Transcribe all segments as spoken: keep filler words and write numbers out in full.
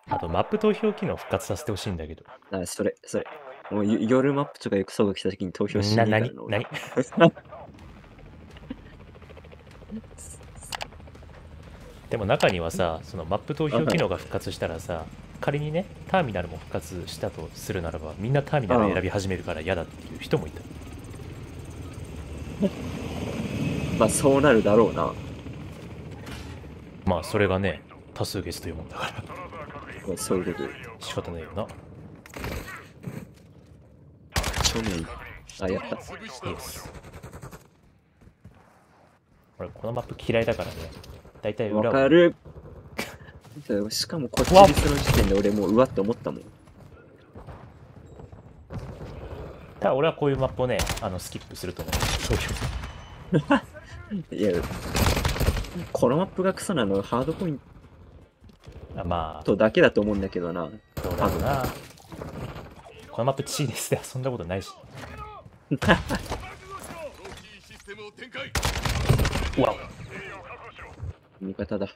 あとマップ投票機能復活させてほしいんだけど。 あ、それ、それ。もうゆ夜マップとかよくそうが来た時に投票しな、 ねえからなにな、 なに俺。 でも中にはさ、そのマップ投票機能が復活したらさ、仮にね、ターミナルも復活したとするならば、みんなターミナル選び始めるから嫌だっていう人もいた。 まあそうなるだろうな。 まあそれがね、多数決というもんだから。 まあそういうことで。 仕方ないよな。 庶民。あ、やった。 イエス。俺このマップ嫌いだからね。だいたい裏を。 わかる。しかもこっちリスの時点で俺もううわって思ったもん。 ただ俺はこういうマップをね、あのスキップすると思う。 いや、このマップがクソなのはハードポインあ、まあ、 トだけだと思うんだけどな。 どうだろうな。このマップチーネスで遊んだことないし。うわ味方だ。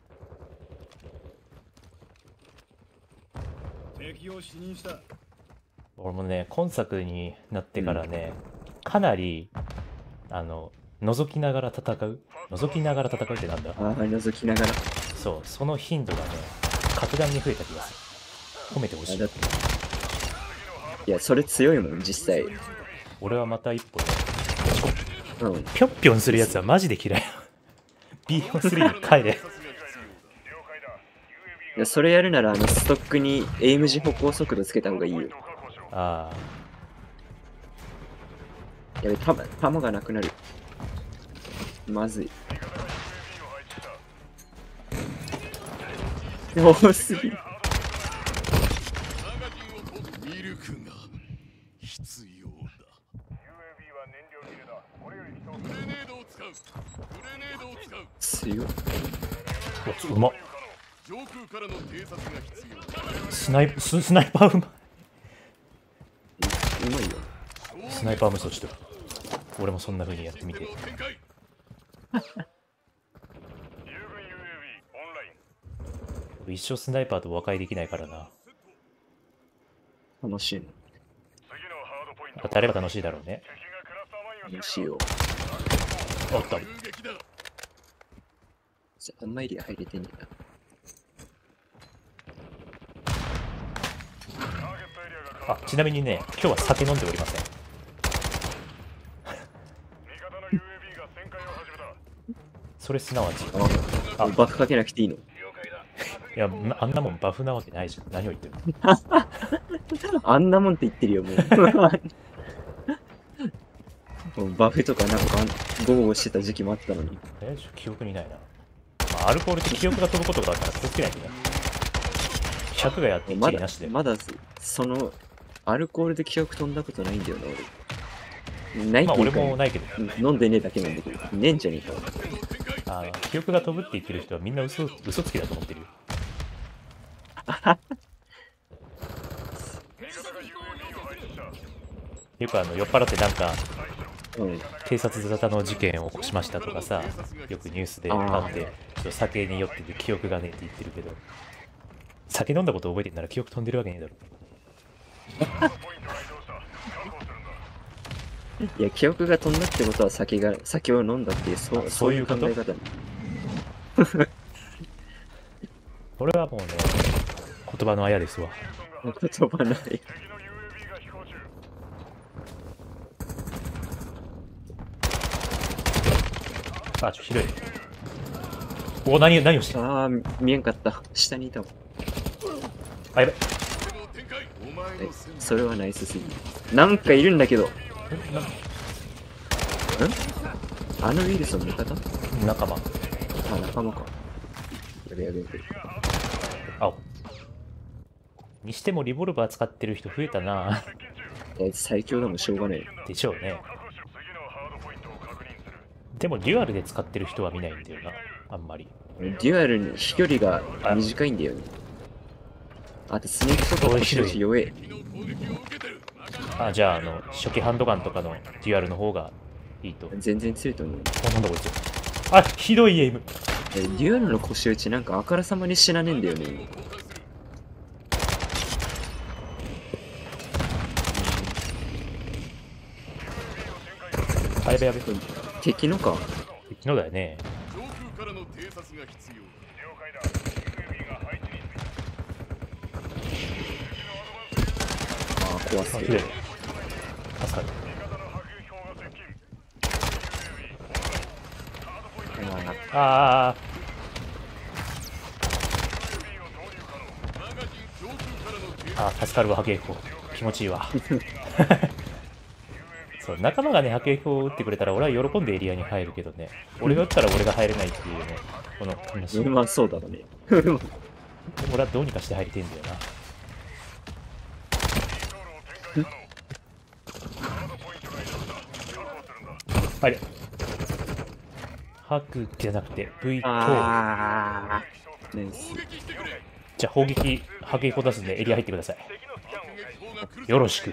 俺もね、今作になってからね、うん、かなりあの覗きながら戦う覗きながら戦うってなんだ。 ああ、覗きながら。 そう、その頻度がね格段に増えた気がする。褒めてほしい。 いや、それ強いもん実際。 俺はまた一歩ね、 うん、 ぴょんぴょんするやつはマジで嫌い。ビーよんスリー に帰れ。 いや、それやるならあのストックにエイム時歩行速度つけた方がいいよ。 ああ。やべ、弾弾がなくなる。まずい。多すぎる。強っ。 うまっ。スナイススナイパーうまい。 うまいよ。 スナイパー無双してる。俺もそんな風にやってみて。一生スナイパーと和解できないからな。 楽しいの。 当たれば楽しいだろうね。 楽しいよ。 おっと。 あんまり入れてんねんな。 あ、ちなみにね、今日は酒飲んでおりません。それすなわち。 あ、バフかけなくていいの？いや、あんなもんバフなわけないじゃん。何を言ってるの？あんなもんって言ってるよ、もう。もうバフとかなんかゴーゴーしてた時期もあったのに。 え、ちょ記憶にないな。まあ、アルコールって記憶が飛ぶことがあるから気をつけないとね。ひゃくがやっていちいなしで。 まだ、まだその、アルコールで記憶飛んだことないんだよな、俺。ないっていうか、まあ俺もないけど。 飲んでねえだけなんだけど。ねえんじゃねえか。あの、記憶が飛ぶって言ってる人はみんな嘘、嘘つきだと思ってるよ。よくあの、酔っ払ってなんか、うん、警察沙汰の事件を起こしましたとかさ、よくニュースであって、酒に酔ってて記憶がねえって言ってるけど、酒飲んだこと覚えてんなら記憶飛んでるわけねえだろ。 いや、記憶が飛んだってことは酒が酒を飲んだっていう、そう、そういう考え方。 俺はもうね、言葉のあやですわ。 言葉ない。 あ、ちょ、ひどい。お、何、何をしてる？ ああ、見えんかった。下にいたもん。 あ、やべ。 え、それはナイスすぎる。なんかいるんだけど。ん？あのウィルソン味方？ 仲間。 あ、仲間か。やべやべやべ。 あ、にしてもリボルバー使ってる人増えたな。 え、最強でもしょうがない。 でしょうね。でもデュアルで使ってる人は見ないんだよな、あんまり。 デュアルに飛距離が短いんだよね。あとスネークとか腰打弱え。 あ、じゃあ、あの、初期ハンドガンとかのデュアルの方がいいと。 全然強いと思う。 あ、なんだこいつ。あ、ひどいエイム。 デュアルの腰打ちなんかあからさまに死なねえんだよね。 あ、やべやべ。 敵のか。 敵のだよね。 上空からの偵察が必要。 ああ、怖すあ、 ぎる綺麗。助かる。 あああ、ああ、助かるわ、波形砲。気持ちいいわ。そう、仲間がね、波形砲を撃ってくれたら、俺は喜んでエリアに入るけどね。俺が撃ったら俺が入れないっていうね、この話。 あ、まあそうだろうね。 俺はどうにかして入りてえんだよな。あれ。ハクじゃなくて ブイ と、 ああ、ナイス。 じゃあ砲撃、波形砲出すんでエリア入ってください。よろしく。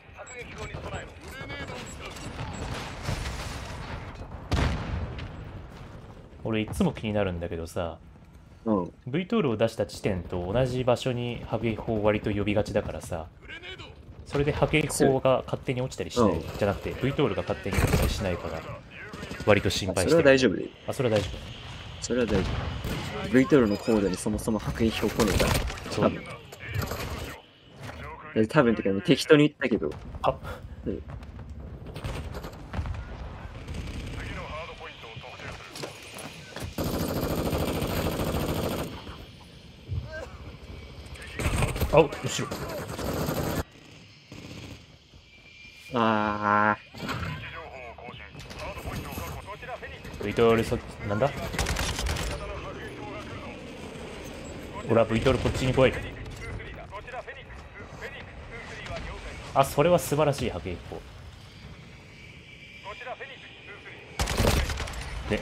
俺いつも気になるんだけどさ、 うん。 V トールを出した地点と同じ場所に波形砲を割と呼びがちだからさ、それで波形砲が勝手に落ちたりしない、 うんじゃなくて V トールが勝手に落ちたりしないから割と心あそれ配してる。 は大丈夫で。 あ、それは大丈それは大丈夫。ブイトールのコードにそもそも白衣表来ねえから。 夫。そ多う。 分。え多分ってか、適当に言ったけど。 あ、 うんあ、後ろ。 あ V トールそ、なんだ俺は V トールこっちに来い。あ、それは素晴らしい波形砲。で、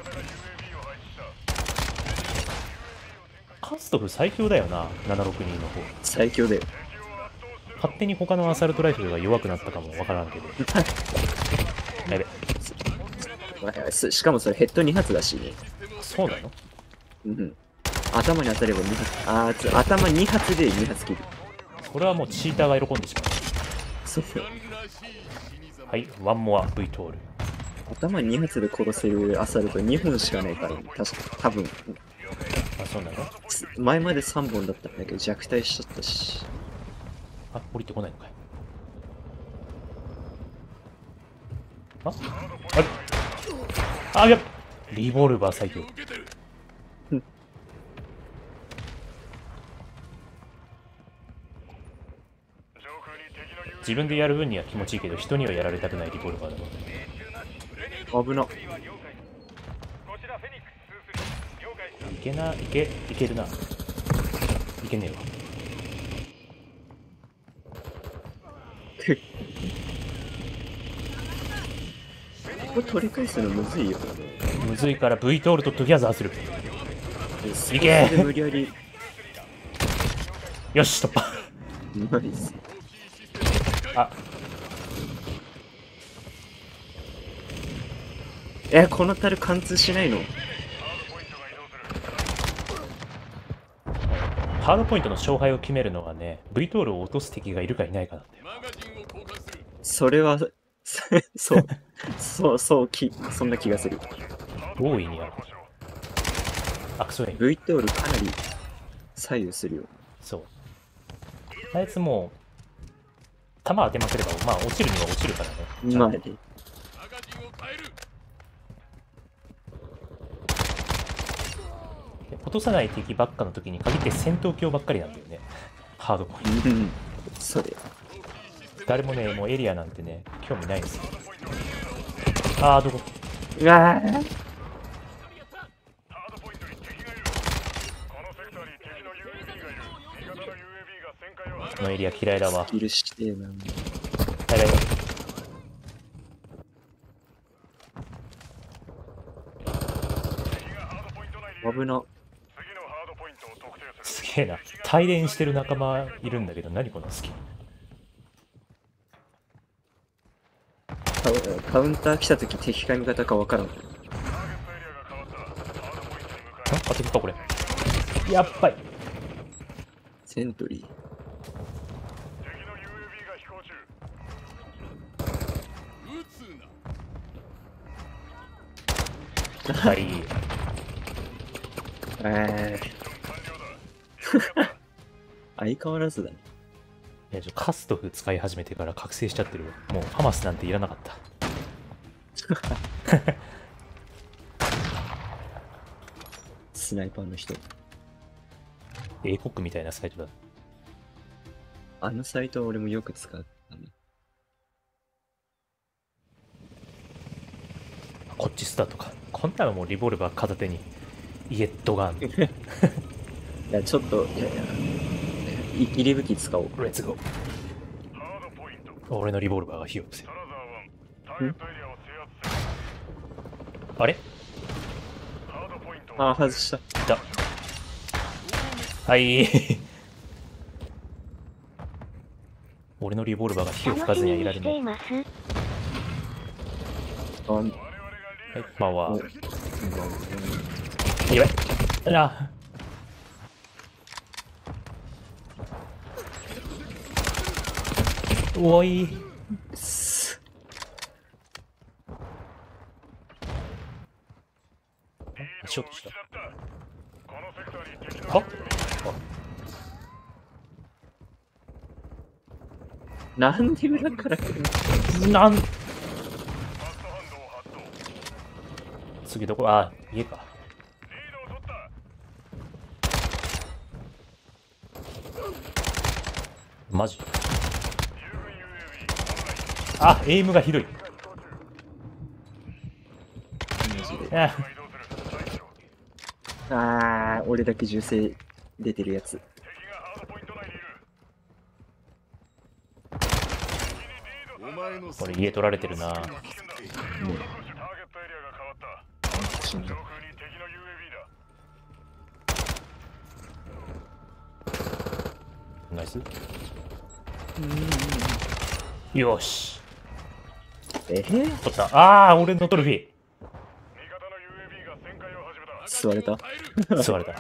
カストフ最強だよな、ななろくにの方。 ー、最強だよ。 勝手に他のアサルトライフルが弱くなったかもわからんけど。やべ、 すしかもそれヘッドに発だしね。 そうなの？ うん。頭に当たればに発。あーつ頭に発でに発切る。 それはもうチーターが喜んでしまそう。 う。はい、ワンモア V トール。 頭に発で殺せるアサルトにほんしかないから、確か多分あ、そうなの？ 前までさんぼんだったんだけど弱体しちゃったし。 あ、降りてこないのかい。ああれあ、やっリボルバー最強。自分でやる分には気持ちいいけど、人にはやられたくないリボルバーだもん。 危な。 いけな、いけ、いけるな。いけねえわ。 ここ取り返すのむずいよ。 むずいから V トールとトゥギャザーする。 スいけポーツで無理やり。 よし、突破。 ナイス。 あ、 え、この樽貫通しないの？ ハードポイントの勝敗を決めるのはね、V トールを落とす敵がいるかいないかなんだよ。 それは、そう、そう、そう、き、そんな気がする。 大いにある。あ、クソエイム。 V トールかなり左右するよ。 そう。あいつもう、弾当てまくれば、まあ落ちるには落ちるからね。 まあね。 落とさない敵ばっかの時に限って戦闘狂ばっかりなんだよね。ハードポイント。 うん。それ。 誰もね、もうエリアなんてね、興味ないんですよ。あー、どこ？ うわー。 このエリア嫌いだわ。 スキルしてえな。 やばいやばい。 危な。 すげえな。帯電してる仲間いるんだけど、何このスキル。 カウカウンター来た時敵か味方かわからん。 んあ、敵かこれ。やっばい。 セントリー。 はいえー相変わらずだね。 いやちょカストフ使い始めてから覚醒しちゃってるわ。もうファマスなんていらなかった。 スナイパーの人。 英国みたいなサイトだ。 あのサイトは俺もよく使ったね。 こっちスタートか。こんなのもうリボルバー片手にイエットガン。 いや、ちょっと、いやいや、い入り武器使おう。 レッツゴー。俺のリボルバーが火を伏せる。あれあー、外した。 いた。はい俺のリボルバーが火を吹かずにはいられない。はい、 あんまあは。やばい。あら。おい。ショットした。は？ なんで裏から来るの？ なん次どこ？あ、家か。マジ？あ、エイムがひどい。ああー、俺だけ銃声出てるやつ。 これ家取られてるな。 うんナイス。よし。 えー、 取った。ああ、俺のトロフィー。 吸われた吸われた。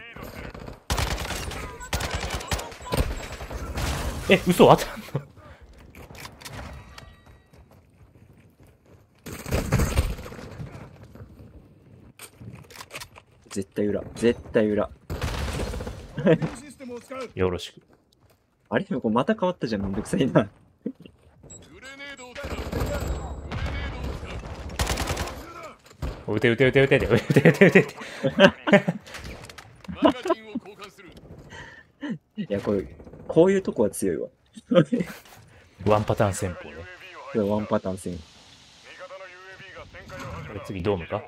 え、嘘当たんの？ 絶対裏。絶対裏。 よろしく。 あれこれまた変わったじゃん。めんどくさいな。 撃て撃て撃て撃て撃て撃て撃て撃て。 いや、これ、こういうとこは強いわ。 ワンパターン戦法ね。 これワンパターン戦。 これ次ドームか？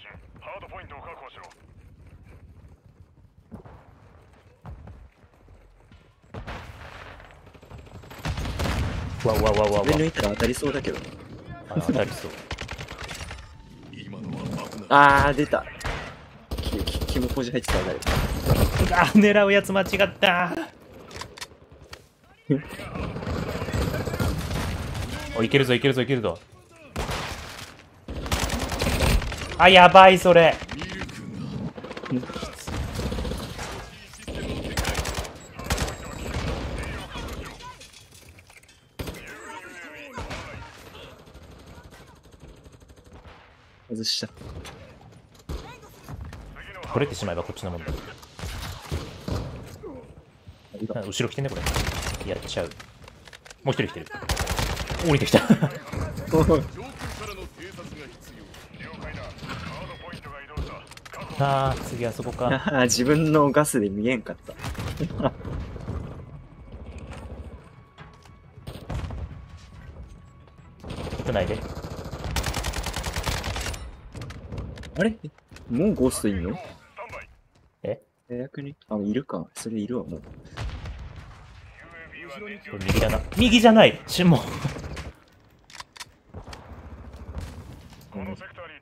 わわわわわ。 上抜いたら当たりそうだけど。 あ、当たりそう。 あー、出た。き、き、キモポジ入ってたらだよ。 あ、狙うやつ間違ったお、いけるぞいけるぞいけるぞ。あ、やばいそれ。 外した。 取れてしまえばこっちのもんだ。後ろ来てねこれ。やっちゃう。もう一人来てる。降りてきた。あー、次あそこか。 自分のガスで見えんかった。 来ないで。 あれもうゴーストいんの？ え？ 逆にあ、いるか。それいるわ、もう。 これ右だな。右じゃないしもう。 このセクターに敵の ユーエービー がいる。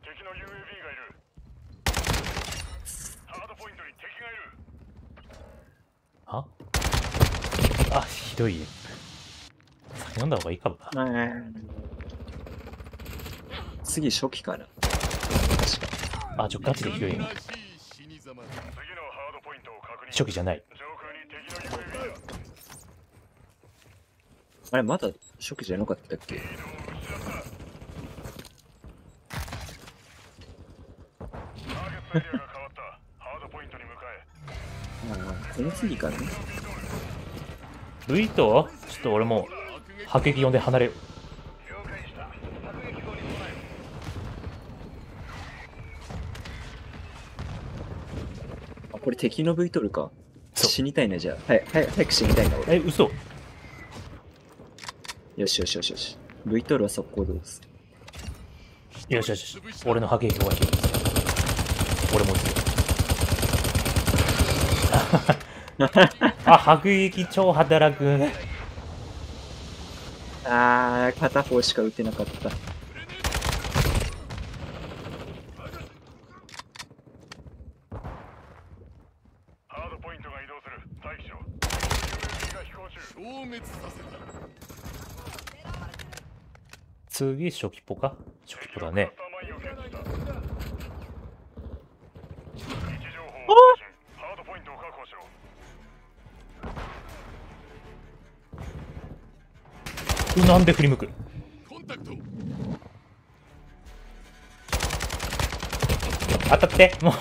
ハードポイントに敵がいる。 ああ、ひどい。先読んだ方がいいかもな。 次初期かな。確か。 あ、ちょ、ガチでひどいな。初期じゃない。 あれ、まだ初期じゃなかったっけ？ エリアが変わったハードポイントに向かえ。 ああ、この次かな。 ルイとちょっと俺も迫撃呼んで離れよう。 了解した。迫撃砲に備えあ、これ敵の V 取るか。 そう死にたいな、じゃあ。はい、はい、早く死にたいな、俺。 え、嘘。 よしよしよしよし。V 取るは速攻動です。 よしよしよし、俺の迫撃砲が一つ。俺も撃つよ。あ、迫撃超働く。 あー、片方しか撃てなかった。 ハードポイントが移動する。待機しろ。ユーエービー が飛行中。消滅させた。 次、初期ポか初期ポだね。 位置情報を更新。ハードポイントを確保しろ。 うなんで振り向く。 コンタクト。 当たっても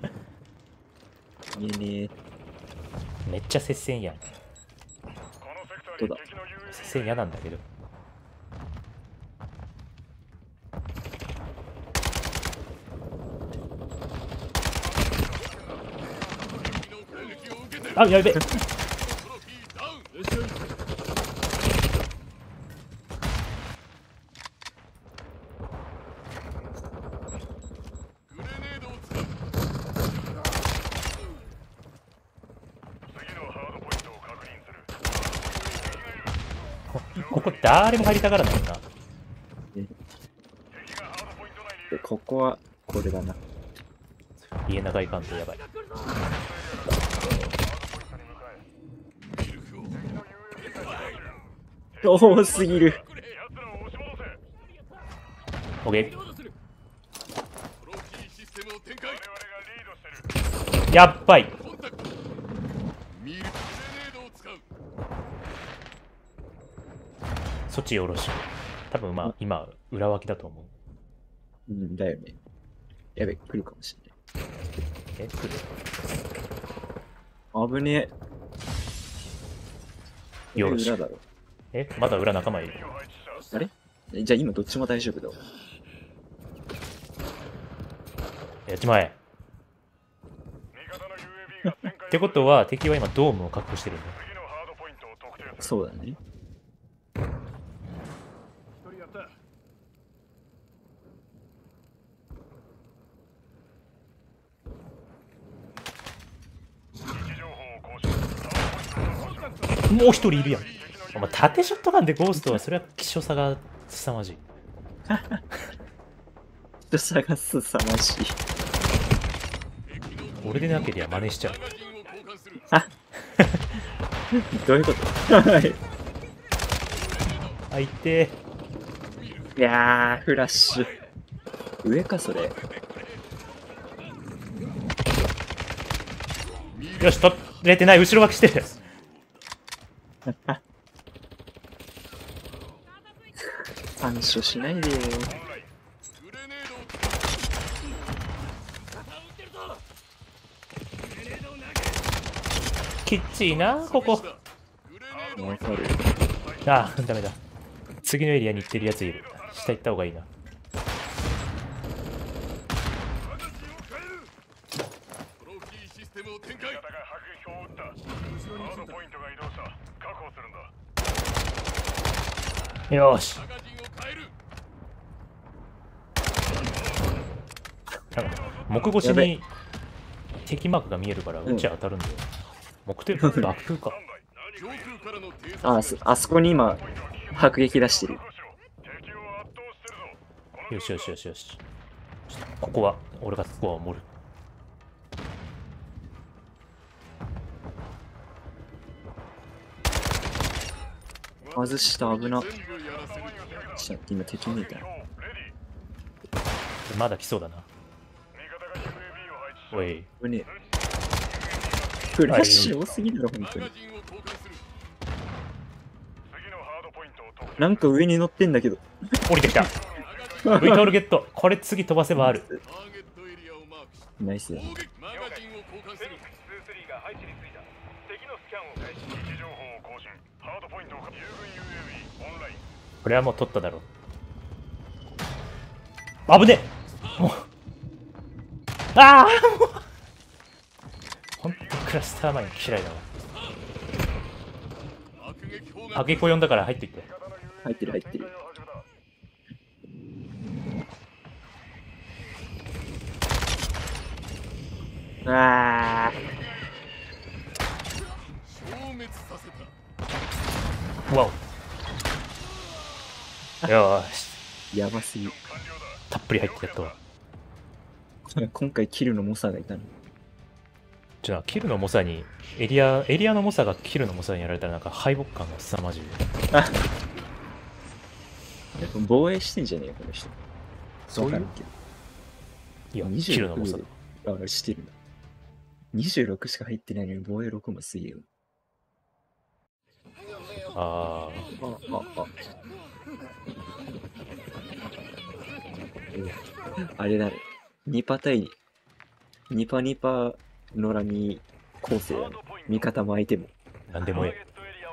いいね。 うめっちゃ接戦やん。 このセクターに敵の ユーエービー接戦嫌なんだけど。あ、やべえ。ここ誰も入りたがらないな。 で、ここは、これだな。 家長いかんとやばい。 多すぎる。 オッケー。やっばい。そっちよろしく。多分まあ今裏脇だと思う。 うんだよね。やべ、来るかもしれない。 え、来る。 危ねえ。 よろしく。 裏だろ。 え、まだ裏仲間いる。 あれえじゃあ今どっちも大丈夫だわ。 やっちまえ。ってことは敵は今ドームを確保してるんだ。 そうだね。 もう一人いるやん。お前縦ショットガンでゴーストはそれは希少さが凄まじい。 人探すさまじい。 俺でなけりゃ真似しちゃう。 あどういうことあ、いてー。いやー、フラッシュ。上か、それ。 よし、取れてない。後ろ脇してる。 反射しないでよ。 きっちいな、ここ。 わかる。 ああ、ダメだ。次のエリアに行ってるやついる。下行った方がいいな。よし。なんか木越しに敵マークが見えるからうち当たるんだよ。木というか爆風か。 ああそ、あそこに今、迫撃出してる。 よしよしよしよし。ちょっとここは、俺がここは守る。 外した危な。ちょっと今敵見えた。 まだ来そうだな。おい。 これね、フラッシュ多すぎるよ、本当に。なんか上に乗ってんだけど。 降りてきた。ブイトールゲット。これ次飛ばせばある。 ナイス。 マガジンを交換する。ツースリーが配置についた。敵のスキャンを開始。位置情報を更新。ハードポイントを有軍 ユーエービー オンライン。 これはもう取っただろう。危ねえもうああもうほんとクラスターマイン嫌いだわ。あげこ呼んだから入っていって。 入ってる入ってる。ああ。 わお。よーし。 やばすぎ。 たっぷり入ってやったわ。 今回キルのモサがいたの。 じゃあキルの猛者にエリアエリアの猛者がキルの猛者にやられたらなんか敗北感が凄まじい。 あ防衛してんじゃねえよこの人。 そういういやキルの猛者だ。 あしてるんだ。にじゅうろくしか入ってないのに防衛ろくもすげえよ。 あああああれだね。にパ対にパにパ野良に構成だね。味方も相手も。 なんでもええ。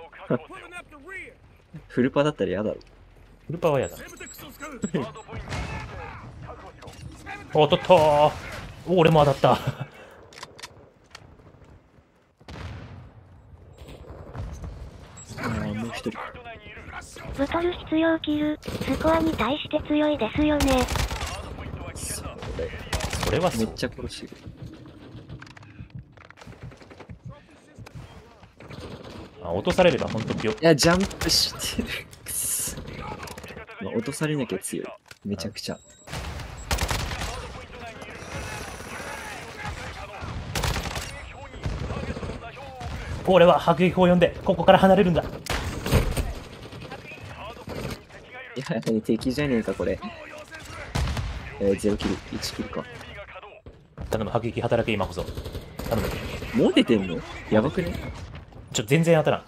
フルパだったら嫌だろ。 フルパは嫌だ。おっとっとーお俺も当たった。 ああもう一人。 ブトル必要キル、スコアに対して強いですよね。 それそれはそうめっちゃ殺してる。 あ落とされれば本当によ。 いやジャンプしてる。くそまあ、落とされなきゃ強い。めちゃくちゃ。 俺は迫撃砲を呼んでここから離れるんだ。 いや、敵じゃねえか、これ。えー、ゼロキル、いちキルか。 頼む、迫撃働け、今こそ。頼む。 もう出てんのやばくね。 ちょ、全然当たら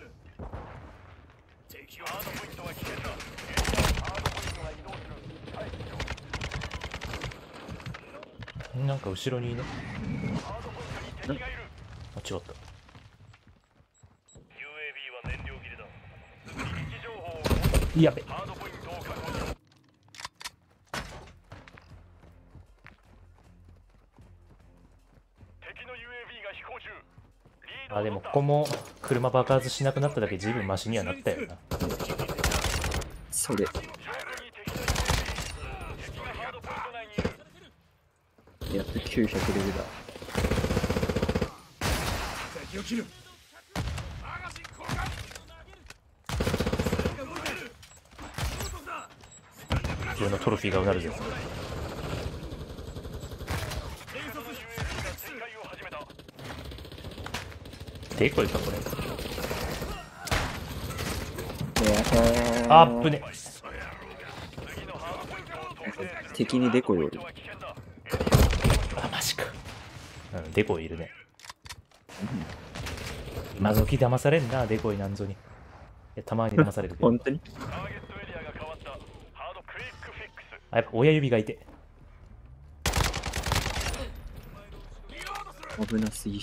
ん。なんか後ろにいね。あ、違った。やべ。あ、でもここも車爆発しなくなっただけ随分マシにはなったよな。 それ。やっときゅうひゃくレベルだ。自分のトロフィーがうなるぜ。デコイかこれ。あっぶね。 敵にデコイおる。 あ、マジか。うん、デコイいるね。今時騙されんな、デコイなんぞに。いやたまに騙されるけど。 本当にあ、やっぱ親指がいて。 危なすぎ。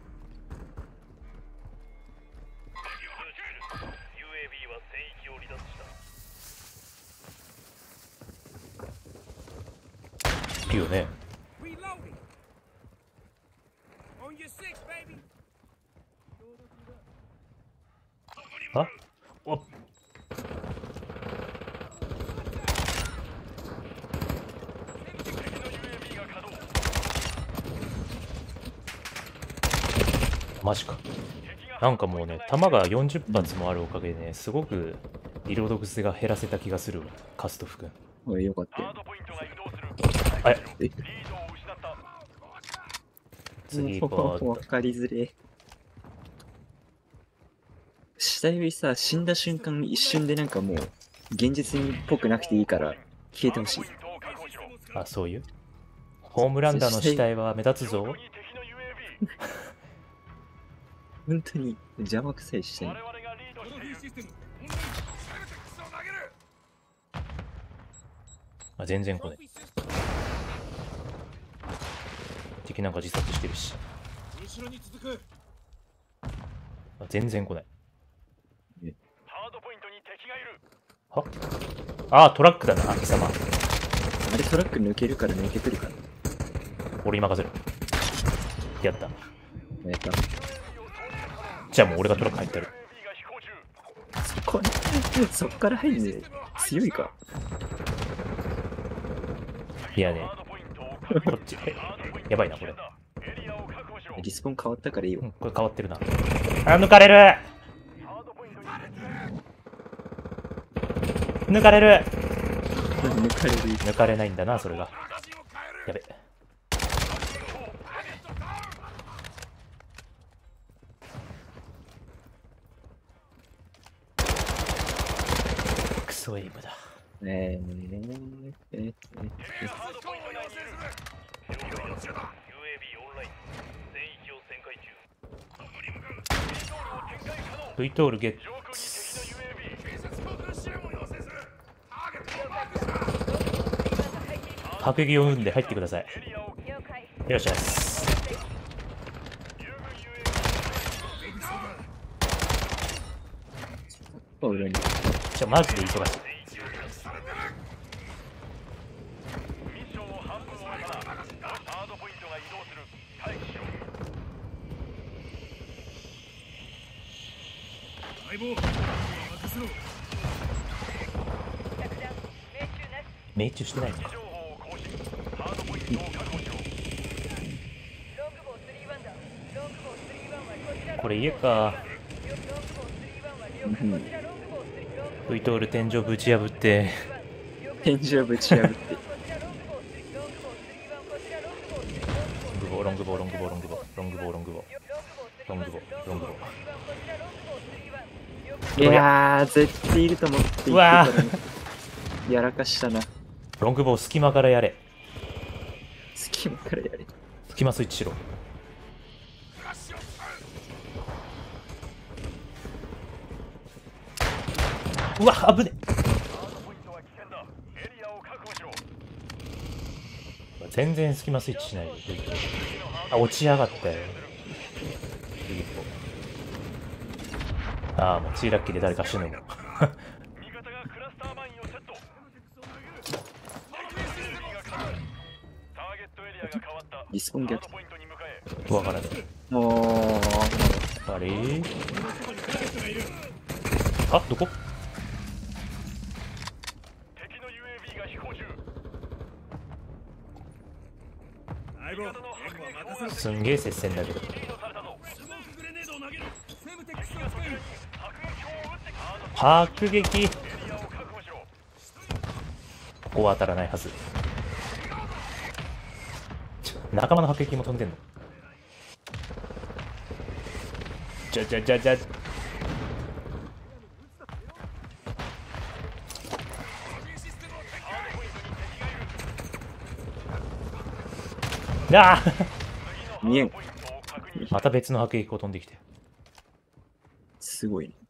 いいよね。あおマジか。なんかもうね、弾がよんじゅっ発もあるおかげでね、すごくリロード癖が減らせた気がするわ、カストフ君。 おい、よかったよ。 あれえ次行こう。 わかりづれ。死体よさ、死んだ瞬間一瞬でなんかもう、現実にっぽくなくていいから消えてほしい。 あ、そういう。ホームランダーの死体は目立つぞ。 本当に邪魔くさい死体。 あ、全然来ね先なんか自殺してるし。全然来ない。 ハードポイントに敵がいる。 はああ、トラックだな、貴様。 あれトラック抜けるから抜けてるから。 俺に任せる。やった。 やった。 じゃあもう俺がトラック入ってる。 そこ、そっから入んね強いか。 いやね、こっち。やばいな、これ。 リスポン変わったからいいよ。 うん、これ変わってるな。あ、抜かれる抜かれる抜かれる。 抜かれないんだな、それが。やべ。クソエイムだ。 えー、えー、えー、えー、 V トールゲッツ。迫撃を生んで入ってください。よっしゃす。 裏に。 じゃあマジで忙しい。命中してないのか。これ家か。 うん、 V トール天井ぶち破って天井ぶち破ってロングボーロングボーロングボーロングボーロングボーロングボーロングボーロングボー。 いやー絶対いると思って言ってたのにやらかしたな。 ロングボー隙間からやれ。 隙間からやれ。 隙間スイッチしろ。うわ危ね。全然隙間スイッチしない。あ、落ちやがったよ。ああ、もうチーラッキーで誰か死ぬの。 リスポン逆。 わからない。 もうあれあ、どこすんげえ接戦だけど。迫撃。ここは当たらないはず。仲間の迫撃も飛んでんの。じゃじゃじゃじゃ。ああ見えん。 また別の迫撃が飛んできて。 すごいね。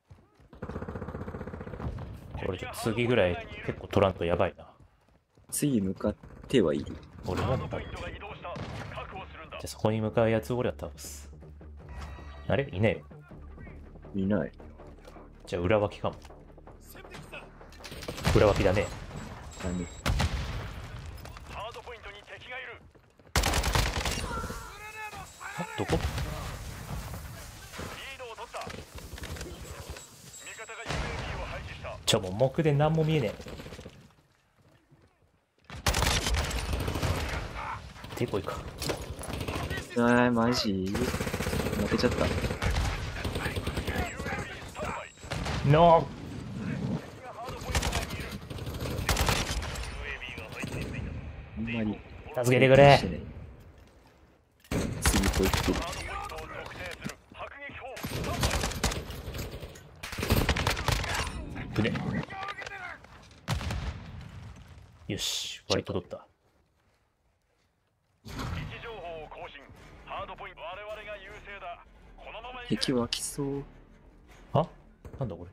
これちょっと次ぐらい結構取らんとやばいな。 次向かってはいる。 俺は向かって。じゃあそこに向かうやつを俺は倒す。あれいねえよ。 いない。 じゃあ裏脇かも。裏脇だね。 何？ あ、どこ？ちょ、もう目で何も見えねえ。でこいか。 あーマジ負けちゃった。 ノあんまりー助けてくれ。 次こいってる。 船。よし、割と取った。 敵湧きそう。 あ、なんだこれ。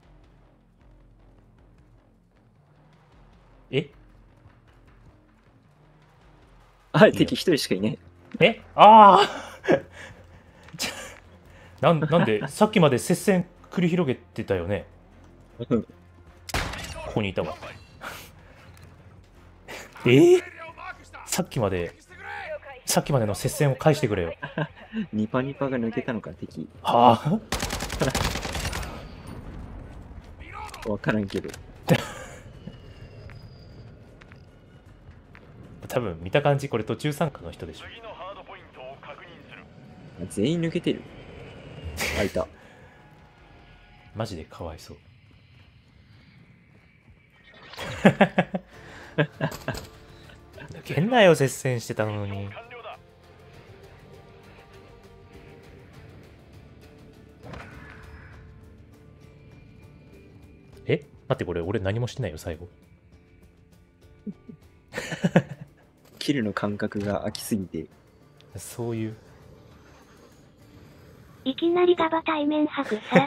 えあ、敵一人しかいない。 えああちょなんなんでさっきまで接戦繰り広げてたよね。 うんここにいたわ。えー、さっきまでさっきまでの接戦を返してくれよ。 ニパニパが抜けたのか、敵。 はあわからんけど。 多分見た感じこれ途中参加の人でしょ。 次のハードポイントを確認する。 全員抜けてる。あ、いた。 マジでかわいそう。抜けんなよ、接戦してたのに。 完了だ。 え待ってこれ俺何もしてないよ最後。 キルの感覚が空きすぎて。 そういういきなりガバ対面白さ。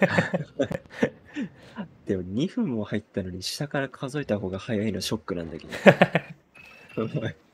でもにふんも入ったのに下から数えた方が早いのショックなんだけど。